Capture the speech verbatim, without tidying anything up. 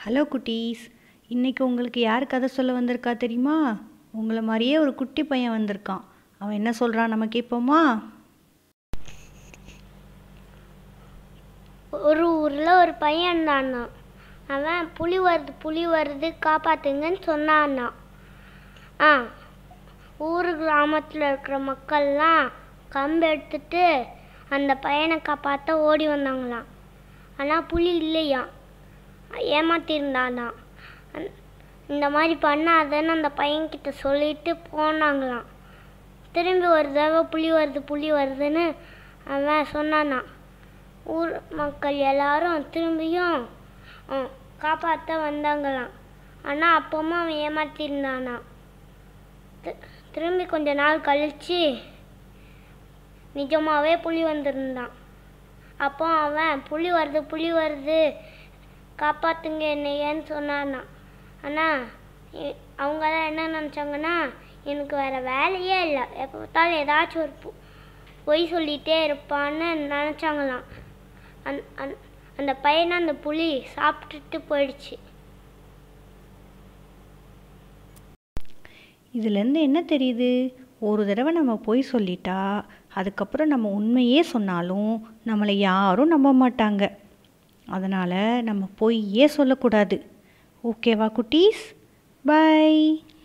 Hello குட்டீஸ், இன்றைக்கி உங்களுக்கு யார் கதை சொல்ல வந்திருக்கா தெரியுமா? உங்களை மாதிரியே ஒரு குட்டி பையன் வந்திருக்கான். அவன் என்ன சொல்கிறான் நம்ம கேட்போமா? ஒரு ஊரில் ஒரு பையன் இருந்தான்னா. அவன் புலி வருது புலி வருது காப்பாற்றுங்கன்னு சொன்னான்னா. ஆ ஊர் கிராமத்தில் இருக்கிற மக்கள்லாம் கம்பு எடுத்துட்டு அந்த பையனை காப்பாற்ற ஓடி வந்தாங்களாம். ஆனால் புலி இல்லையா, ஏமாத்திருந்தானா. இந்த மாதிரி பண்ணாதன்னு அந்த பையன்கிட்ட சொல்லிட்டு போனாங்களாம். திரும்பி ஒரு தடவை புலி வருது புலி வருதுன்னு அவன் சொன்னானா. ஊர் மக்கள் எல்லாரும் திரும்பியும் காப்பாற்ற வந்தாங்களாம். ஆனால் அப்பவும் அவன் ஏமாத்திருந்தானா. திரும்பி கொஞ்ச நாள் கழித்து நிஜமாகவே புலி வந்திருந்தான். அப்போ அவன் புலி வருது புலி வருது காப்பாற்றுங்க என்னையன்னு சொன்னானா. ஆனால் அவங்களாம் என்ன நினச்சாங்கன்னா, எனக்கு வேறு வேலையே இல்லை, எப்போ பார்த்தாலும் ஏதாச்சும் ஒரு பொய் சொல்லிகிட்டே இருப்பான்னு நினச்சாங்களாம். அந் அந் அந்த பையனை அந்த புலி சாப்பிட்டுட்டு போயிடுச்சு. இதுலேருந்து என்ன தெரியுது? ஒரு தடவை நம்ம பொய் சொல்லிட்டா அதுக்கப்புறம் நம்ம உண்மையே சொன்னாலும் நம்மளை யாரும் நம்ப மாட்டாங்க. அதனால் நம்ம பொய்யே சொல்லக்கூடாது. ஓகேவா குட்டீஸ்? பை.